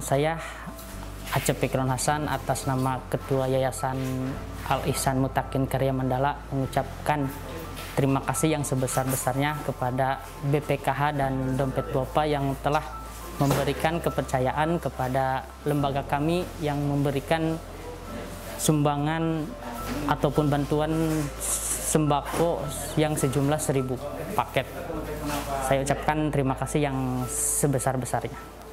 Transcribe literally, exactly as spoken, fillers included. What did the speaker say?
saya Acep Fikron Hasan atas nama Ketua Yayasan Al Ihsan Mutakin Karya Mandala mengucapkan terima kasih yang sebesar-besarnya kepada B P K H dan Dompet Duafa yang telah memberikan kepercayaan kepada lembaga kami yang memberikan sumbangan ataupun bantuan sembako yang sejumlah seribu paket. Saya ucapkan terima kasih yang sebesar-besarnya.